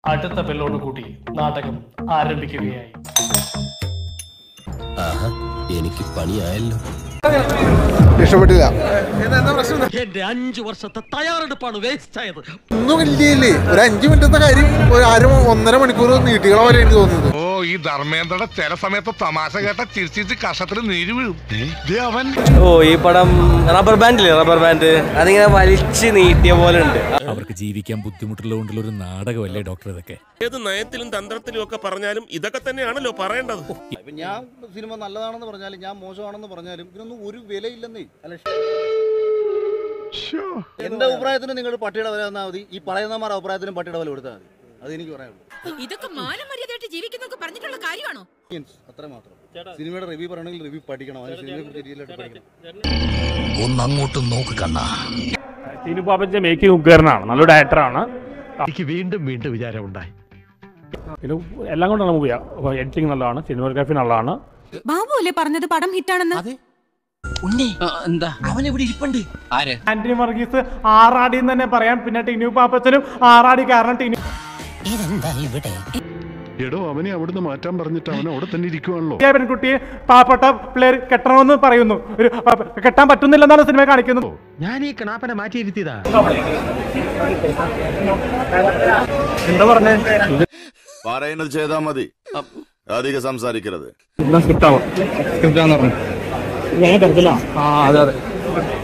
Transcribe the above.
അടുത്ത ബെല്ലോട് കൂടി നാടകം ആരംഭിക്കുകയായി. എനിക്ക് പണിയായല്ലോ. ഇഷ്ടപ്പെട്ടില്ല. എന്റെ 5 വർഷത്തെ തയ്യാറെടുപ്പാണ് വേസ്റ്റ് ആയത്. ഒന്നും ഇല്ലേ, ഒരു 5 മിനിറ്റത്തെ കാര്യം ഒരു 1.5 മണിക്കൂർ നീട്ടികള പോലെ എനിക്ക് തോന്നുന്നത്. ഓ, ഈ ധർമ്മേന്ദ്രയുടെ ചില സമയത്ത് തമാശ കേട്ട ചിരിച്ചിരിച്ച് കഷത്തിൽ നീര് വീഴും. ഓ, ഈ പടം റബ്ബർ ബാൻഡില്ലേ, റബ്ബർ ബാൻഡ് അതിങ്ങനെ വലിച്ച് നീട്ടിയ പോലെ ഉണ്ട്. അവർക്ക് ജീവിക്കാൻ ബുദ്ധിമുട്ടുള്ളതുകൊണ്ടുള്ള ഒരു നാടകമല്ലേ ഡോക്ടർ ഇതൊക്കെ? ഏത് നയത്തിലും തന്ത്രത്തിലും ഒക്കെ പറഞ്ഞാലും ഇതൊക്കെ തന്നെയാണല്ലോ പറയേണ്ടത്. ഞാൻ സിനിമ നല്ലതാണെന്ന് പറഞ്ഞാലും ഞാൻ മോശമാണെന്ന് പറഞ്ഞാലും ഇതിനൊന്നും ഒരു വിലയില്ലെന്നേ. എന്റെ അഭിപ്രായത്തിന് നിങ്ങൾ പട്ടിയുടെ വില തന്നാൽ മതി, ഈ പറയുന്നവരുടെ അഭിപ്രായത്തിനും പട്ടിയുടെ വില കൊടുത്താൽ മതി. അത് എനിക്ക് പറയാനുള്ളൂ. ഇതൊക്കെ മാനമര്യാദയായിട്ട് ജീവിക്കുന്നൊക്കെ പറഞ്ഞിട്ടുള്ള കാര്യമാണോ? അത്ര മാത്രം. സിനിമയുടെ റിവ്യൂ പറയണമെങ്കിൽ റിവ്യൂ പഠിക്കണം, അതിന് സിനിമയെ കുറിച്ച് ഡീറ്റെയിലായിട്ട് പഠിക്കണം. ഒന്നങ്ങോട്ട് നോക്ക് കണ്ണാ. ടീനു പാപ്പച്ചൻ മേക്കിംഗ് ഉഗ്രനാണ്, നല്ലൊരു ഡയറക്ടറാണ്. എനിക്ക് വീണ്ടും വീണ്ടും വിചാരം ഉണ്ടായി. പിന്നെ എല്ലാം കൊണ്ടാണ് മൂവിയാ. എഡിറ്റിംഗ് നല്ലതാണ്, സിനിമോഗ്രാഫി നല്ലതാണ്. ബാബു അല്ലേ പറഞ്ഞത് പടം ഹിറ്റാണെന്ന്? എന്താ അവനെവിടെ ഇരിപ്പുണ്ട്? ആര്? ആന്റണി വർഗീസ് ആറാടി എന്ന് തന്നെ പറയാം. പിന്നെ ടീനു പാപ്പച്ചനും ആറാടി. കാരണം ടീനു എടോ, അവനെ അവിടുന്ന് മാറ്റാൻ പറഞ്ഞിട്ട് അവൻ അവിടെ തന്നെ ഇരിക്കുവാണല്ലോ. പെൺകുട്ടിയെ പാവപ്പെട്ട പിള്ളേർ കെട്ടണമെന്ന് പറയുന്നു, ഒരു കെട്ടാൻ പറ്റുന്നില്ലെന്നാണ് സിനിമ കാണിക്കുന്നത്. ഞാൻ ഈ കണാപ്പനെ മാറ്റിയിരുത്തിയതാ. എന്താ പറഞ്ഞേ? പറയുന്നത് ചെയ്താൽ മതി, അധികം സംസാരിക്കരുത്. സ്ക്രിപ്റ്റ് ആവും. സ്ക്രിപ്റ്റ് ആണെന്ന് പറഞ്ഞു. അതെ അതെ.